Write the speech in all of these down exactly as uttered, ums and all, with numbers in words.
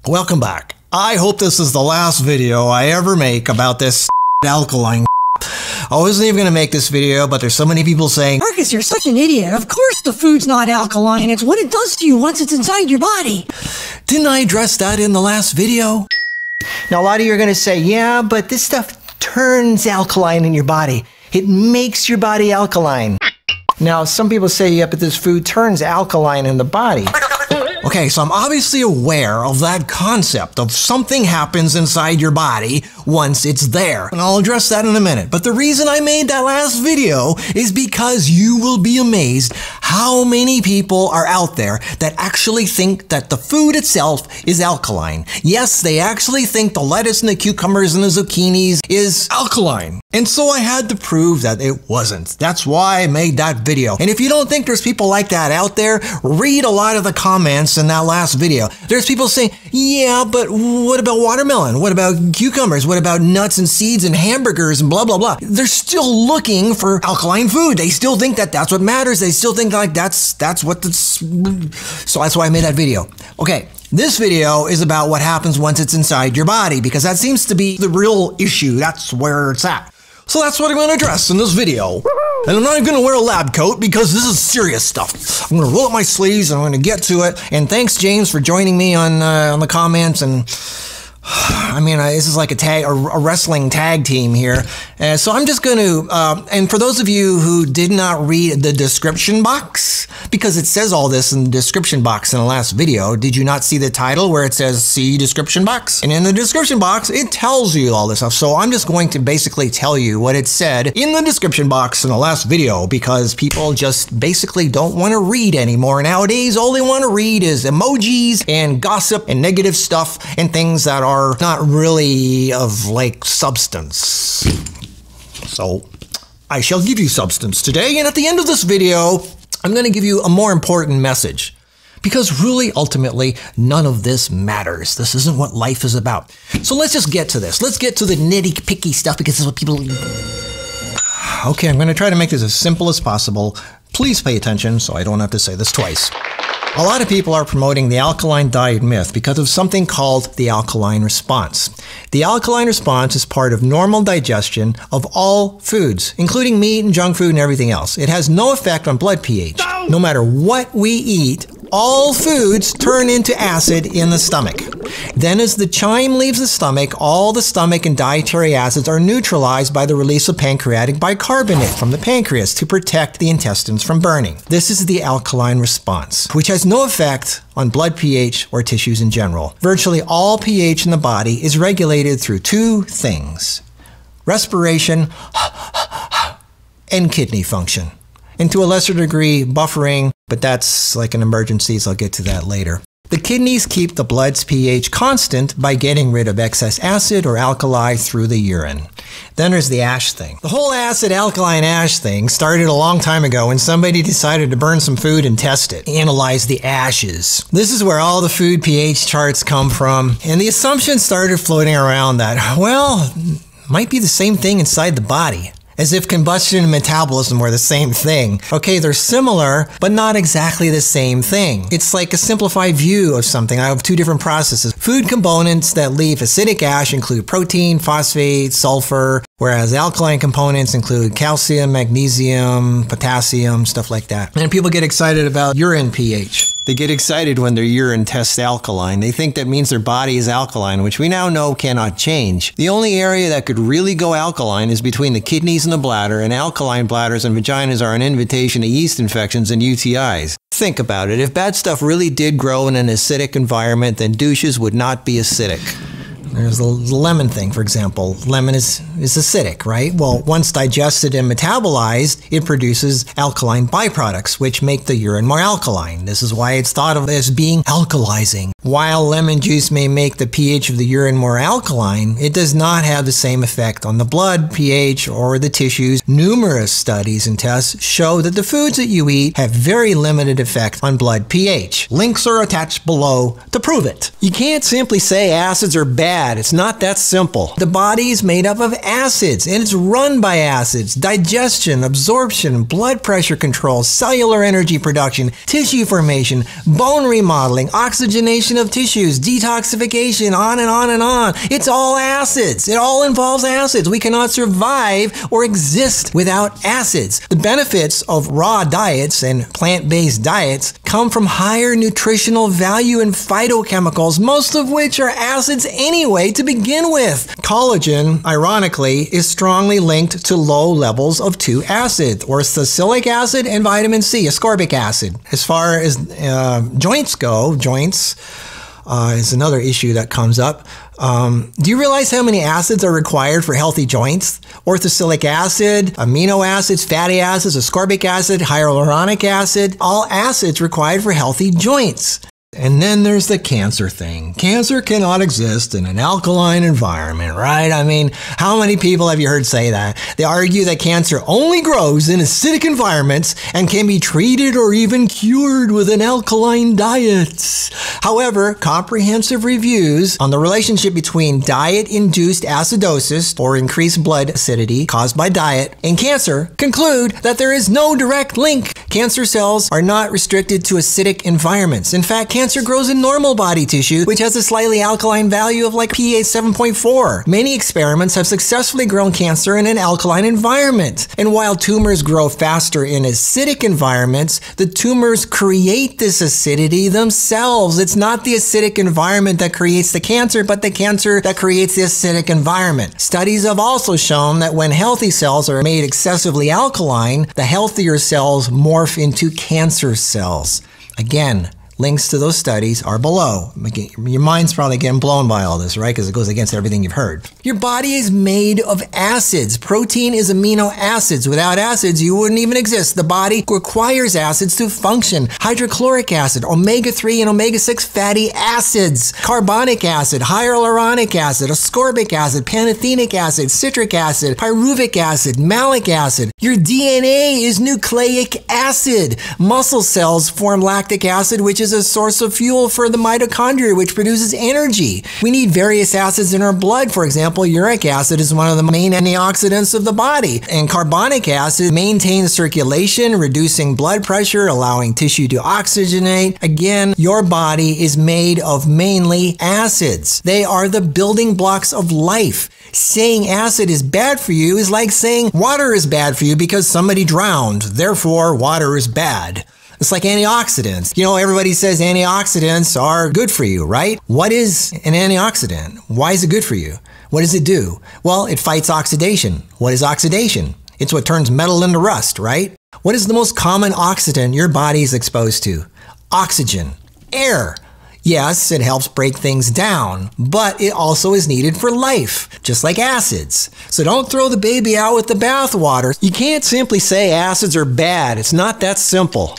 Welcome back. I hope this is the last video I ever make about this alkaline. I wasn't even going to make this video, but there's so many people saying, Marcus, you're such an idiot. Of course the food's not alkaline. It's what it does to you once it's inside your body. Didn't I address that in the last video? Now, a lot of you are going to say, yeah, but this stuff turns alkaline in your body. It makes your body alkaline. Now, some people say, yeah, but this food turns alkaline in the body. Okay, so I'm obviously aware of that concept of something happens inside your body once it's there. And I'll address that in a minute. But the reason I made that last video is because you will be amazed how many people are out there that actually think that the food itself is alkaline. Yes, they actually think the lettuce and the cucumbers and the zucchinis is alkaline. And so I had to prove that it wasn't. That's why I made that video. And if you don't think there's people like that out there, read a lot of the comments in that last video. There's people saying, yeah, but what about watermelon? What about cucumbers? What about nuts and seeds and hamburgers and blah, blah, blah? They're still looking for alkaline food. They still think that that's what matters. They still think like that's, that's what the... So that's why I made that video. Okay. This video is about what happens once it's inside your body, because that seems to be the real issue. That's where it's at. So that's what I'm going to address in this video. And I'm not even going to wear a lab coat because this is serious stuff. I'm going to roll up my sleeves and I'm going to get to it. And thanks, James, for joining me on uh, on the comments. And I mean, uh, this is like a tag, a, a wrestling tag team here. Uh, so I'm just going to, uh, and for those of you who did not read the description box, because it says all this in the description box in the last video, did you not see the title where it says see description box? And in the description box, it tells you all this stuff. So I'm just going to basically tell you what it said in the description box in the last video, because people just basically don't want to read anymore. Nowadays, all they want to read is emojis and gossip and negative stuff and things that are are not really of like substance. So I shall give you substance today, and at the end of this video I'm going to give you a more important message, because really ultimately none of this matters. This isn't what life is about. So let's just get to this. Let's get to the nitty picky stuff, because this is what people... Okay, I'm going to try to make this as simple as possible. Please pay attention so I don't have to say this twice. A lot of people are promoting the alkaline diet myth because of something called the alkaline response. The alkaline response is part of normal digestion of all foods, including meat and junk food and everything else. It has no effect on blood pH. No, no matter what we eat, all foods turn into acid in the stomach. Then as the chyme leaves the stomach, all the stomach and dietary acids are neutralized by the release of pancreatic bicarbonate from the pancreas to protect the intestines from burning. This is the alkaline response, which has no effect on blood pH or tissues in general. Virtually all pH in the body is regulated through two things: respiration and kidney function. And to a lesser degree, buffering, but that's like an emergency, so I'll get to that later. The kidneys keep the blood's pH constant by getting rid of excess acid or alkali through the urine. Then there's the ash thing. The whole acid alkaline ash thing started a long time ago when somebody decided to burn some food and test it, analyze the ashes. This is where all the food pH charts come from, and the assumption started floating around that, well, might be the same thing inside the body. As if combustion and metabolism were the same thing. Okay, they're similar, but not exactly the same thing. It's like a simplified view of something. I have two different processes. Food components that leave acidic ash include protein, phosphate, sulfur, whereas alkaline components include calcium, magnesium, potassium, stuff like that. And people get excited about urine pH. They get excited when their urine tests alkaline. They think that means their body is alkaline, which we now know cannot change. The only area that could really go alkaline is between the kidneys and the bladder, and alkaline bladders and vaginas are an invitation to yeast infections and U T Is. Think about it. If bad stuff really did grow in an acidic environment, then douches would not be acidic. There's the lemon thing, for example. Lemon is, is acidic, right? Well, once digested and metabolized, it produces alkaline byproducts, which make the urine more alkaline. This is why it's thought of as being alkalizing. While lemon juice may make the pH of the urine more alkaline, it does not have the same effect on the blood pH or the tissues. Numerous studies and tests show that the foods that you eat have very limited effect on blood pH. Links are attached below to prove it. You can't simply say acids are bad bad. It's not that simple. The body is made up of acids, and it's run by acids. Digestion, absorption, blood pressure control, cellular energy production, tissue formation, bone remodeling, oxygenation of tissues, detoxification, on and on and on. It's all acids. It all involves acids. We cannot survive or exist without acids. The benefits of raw diets and plant-based diets come from higher nutritional value in phytochemicals, most of which are acids anyway to begin with. Collagen, ironically, is strongly linked to low levels of two acids, orthosilicic acid and vitamin C, ascorbic acid. As far as uh, joints go, joints uh, is another issue that comes up. Um, do you realize how many acids are required for healthy joints? Orthosilicic acid, amino acids, fatty acids, ascorbic acid, hyaluronic acid, all acids required for healthy joints. And then there's the cancer thing. Cancer cannot exist in an alkaline environment, right? I mean, how many people have you heard say that? They argue that cancer only grows in acidic environments and can be treated or even cured with an alkaline diet. However, comprehensive reviews on the relationship between diet-induced acidosis, or increased blood acidity caused by diet, and cancer conclude that there is no direct link. Cancer cells are not restricted to acidic environments. In fact, cancer grows in normal body tissue, which has a slightly alkaline value of like pH seven point four. Many experiments have successfully grown cancer in an alkaline environment. And while tumors grow faster in acidic environments, the tumors create this acidity themselves. It's not the acidic environment that creates the cancer, but the cancer that creates the acidic environment. Studies have also shown that when healthy cells are made excessively alkaline, the healthier cells morph into cancer cells. Again, links to those studies are below. Your mind's probably getting blown by all this, right? Because it goes against everything you've heard. Your body is made of acids. Protein is amino acids. Without acids, you wouldn't even exist. The body requires acids to function. Hydrochloric acid, omega three and omega six fatty acids, carbonic acid, hyaluronic acid, ascorbic acid, pantothenic acid, citric acid, pyruvic acid, malic acid. Your D N A is nucleic acid. Muscle cells form lactic acid, which is a source of fuel for the mitochondria, which produces energy. We need various acids in our blood. For example, uric acid is one of the main antioxidants of the body, and carbonic acid maintains circulation, reducing blood pressure, allowing tissue to oxygenate. Again, your body is made of mainly acids. They are the building blocks of life. Saying acid is bad for you is like saying water is bad for you because somebody drowned. Therefore, water is bad. It's like antioxidants. You know, everybody says antioxidants are good for you, right? What is an antioxidant? Why is it good for you? What does it do? Well, it fights oxidation. What is oxidation? It's what turns metal into rust, right? What is the most common oxidant your body is exposed to? Oxygen. Air. Yes, it helps break things down, but it also is needed for life, just like acids. So don't throw the baby out with the bathwater. You can't simply say acids are bad. It's not that simple.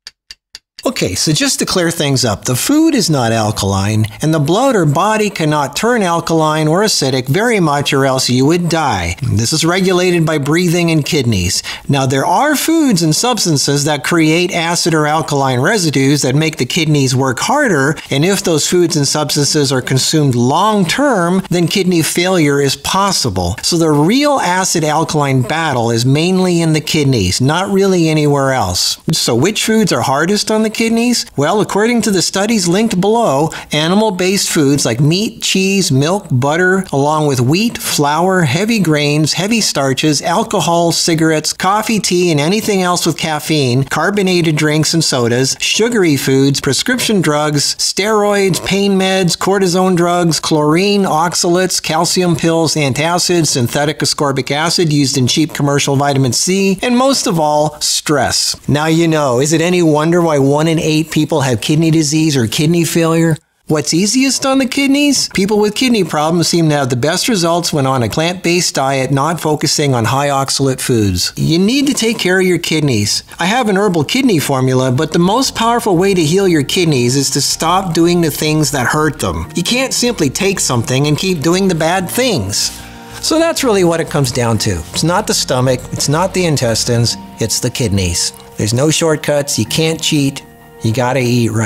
Okay, so just to clear things up, the food is not alkaline, and the blood or body cannot turn alkaline or acidic very much or else you would die. This is regulated by breathing and kidneys. Now, there are foods and substances that create acid or alkaline residues that make the kidneys work harder, and if those foods and substances are consumed long-term, then kidney failure is possible. So the real acid-alkaline battle is mainly in the kidneys, not really anywhere else. So which foods are hardest on the kidneys? Well, according to the studies linked below, animal-based foods like meat, cheese, milk, butter, along with wheat, flour, heavy grains, heavy starches, alcohol, cigarettes, coffee, tea, and anything else with caffeine, carbonated drinks and sodas, sugary foods, prescription drugs, steroids, pain meds, cortisone drugs, chlorine, oxalates, calcium pills, antacids, synthetic ascorbic acid used in cheap commercial vitamin C, and most of all, stress. Now you know, is it any wonder why one in eight people have kidney disease or kidney failure? What's easiest on the kidneys? People with kidney problems seem to have the best results when on a plant-based diet, not focusing on high oxalate foods. You need to take care of your kidneys. I have an herbal kidney formula, but the most powerful way to heal your kidneys is to stop doing the things that hurt them. You can't simply take something and keep doing the bad things. So that's really what it comes down to. It's not the stomach, it's not the intestines, it's the kidneys. There's no shortcuts, you can't cheat, you gotta eat right.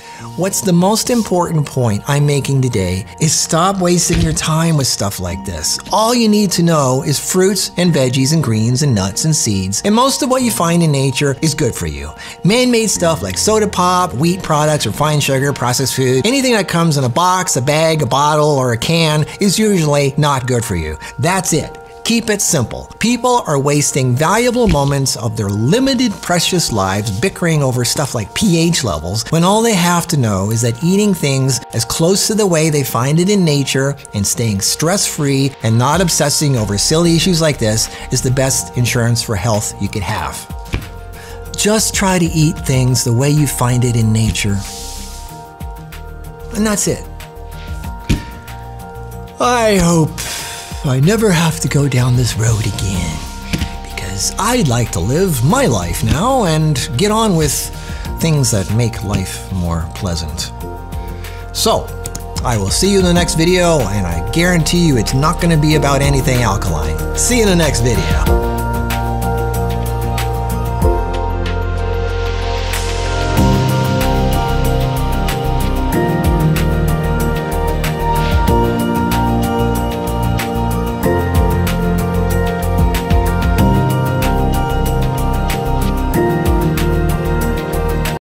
What's the most important point I'm making today is stop wasting your time with stuff like this. All you need to know is fruits and veggies and greens and nuts and seeds, and most of what you find in nature is good for you. Man-made stuff like soda pop, wheat products, refined sugar, processed food, anything that comes in a box, a bag, a bottle, or a can is usually not good for you. That's it. Keep it simple. People are wasting valuable moments of their limited, precious lives bickering over stuff like pH levels when all they have to know is that eating things as close to the way they find it in nature and staying stress-free and not obsessing over silly issues like this is the best insurance for health you could have. Just try to eat things the way you find it in nature. And that's it. I hope I never have to go down this road again, because I'd like to live my life now and get on with things that make life more pleasant. So, I will see you in the next video, and I guarantee you it's not going to be about anything alkaline. See you in the next video.